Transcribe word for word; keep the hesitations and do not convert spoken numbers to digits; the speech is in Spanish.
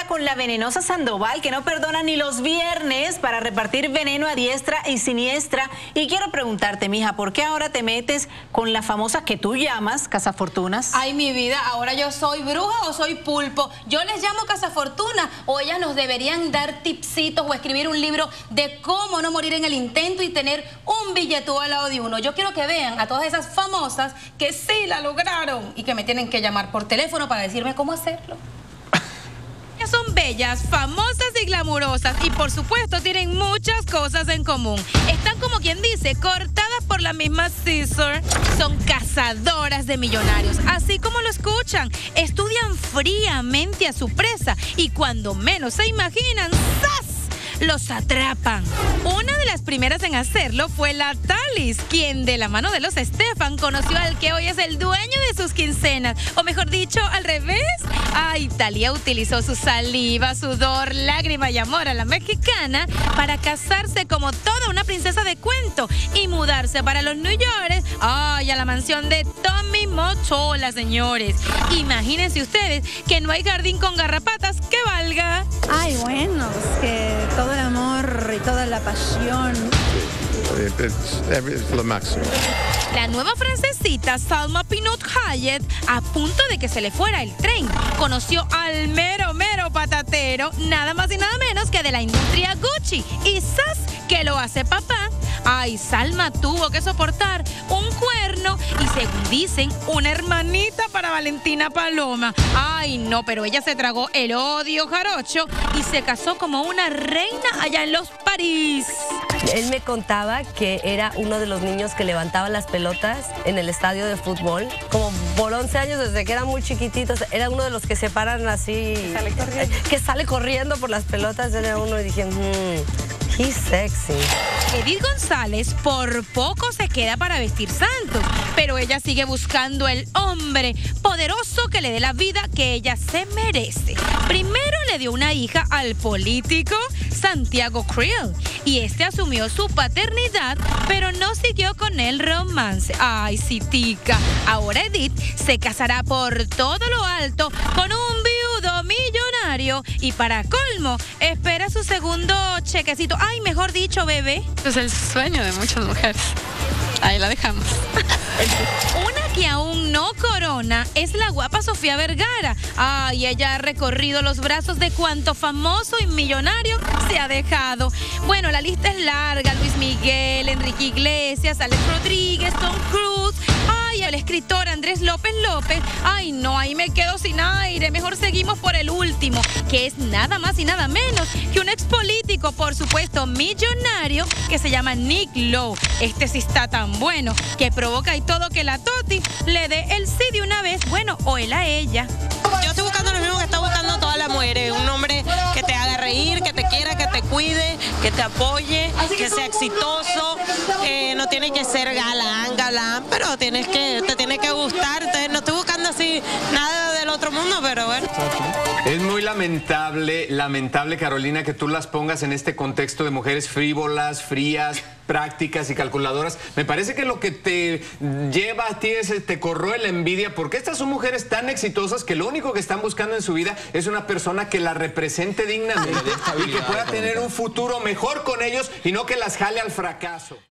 ahora con la venenosa Sandoval, que no perdona ni los viernes para repartir veneno a diestra y siniestra. Y quiero preguntarte, mija, ¿por qué ahora te metes con la famosa que tú llamas Cazafortunas? Ay, mi vida, ahora yo soy bruja o soy pulpo. Yo les llamo Cazafortuna, o ellas nos deberían dar tipsitos o escribir un libro de cómo no morir en el intento y tener un billetú al lado de uno. Yo quiero que vean a todas esas famosas que sí la lograron y que me tienen que llamar por teléfono para decirme cómo hacerlo. Son bellas, famosas y glamurosas y por supuesto tienen muchas cosas en común. Están, como quien dice, cortadas por la misma scissor. Son cazadoras de millonarios, así como lo escuchan. Estudian fríamente a su presa y cuando menos se imaginan, ¡zas!, los atrapan. Una de las primeras en hacerlo fue la Talis, quien de la mano de los Estefan conoció al que hoy es el dueño de sus quincenas, o mejor dicho, al revés. Ay, Talía utilizó su saliva, sudor, lágrima y amor a la mexicana para casarse como toda una princesa de cuento y mudarse para los New York, ay, a la mansión de Tommy Mottola, señores. Imagínense ustedes que no hay jardín con garrapatas que valga. Ay, bueno, es que todo el amor y toda la pasión. Es lo máximo. La nueva francesita Salma Pinot Hayet, a punto de que se le fuera el tren, conoció al mero mero patatero, nada más y nada menos que de la industria Gucci, y ¡zas!, que lo hace papá. Ay, Salma tuvo que soportar un cuerno y, según dicen, una hermanita para Valentina Paloma. Ay, no, pero ella se tragó el odio jarocho y se casó como una reina allá en los París. Él me contaba que era uno de los niños que levantaba las pelotas en el estadio de fútbol. Como por once años, desde que era muy chiquititos, era uno de los que se paran así, sale corriendo. que sale corriendo por las pelotas. Era uno y dije, mmm, he's sexy. Edith González por poco se queda para vestir santos, pero ella sigue buscando el hombre poderoso que le dé la vida que ella se merece. Primero le dio una hija al político Santiago Creel y este asumió su paternidad, pero no siguió con el romance. Ay, citica. Ahora Edith se casará por todo lo alto con un viudo millonario y para colmo espera su segundo chequecito. Ay, mejor dicho, bebé. Es el sueño de muchas mujeres. Ahí la dejamos. Una que aún no corona es la guapa Sofía Vergara. Ay, ella ha recorrido los brazos de cuanto famoso y millonario se ha dejado. Bueno, la lista es larga. Luis Miguel, Enrique Iglesias, Alex Rodríguez, Tom Cruise. Ay, el escritor Andrés López López. Ay, no, ahí me quedo sin aire. Mejor seguimos por el último, que es nada más y nada menos que un expolítico, por supuesto, millonario, que se llama Nick Lowe. Este sí está tan bueno que provoca y todo que la Toti le dé el sí de una vez, bueno, o él a ella. Yo estoy buscando lo mismo que está buscando todas las mujeres, un hombre que te haga reír, que te quiera, que te cuide, que te apoye, que sea exitoso, eh, no tiene que ser galán, galán, pero tienes que, te tiene que gustar. Entonces, no estoy buscando así nada del otro mundo, pero bueno. Es muy lamentable, lamentable, Carolina, que tú las pongas en este contexto de mujeres frívolas, frías, prácticas y calculadoras. Me parece que lo que te lleva a ti es, te corroe la envidia, porque estas son mujeres tan exitosas que lo único que están buscando en su vida es una persona que la represente dignamente y que pueda tener un futuro mejor con ellos y no que las jale al fracaso.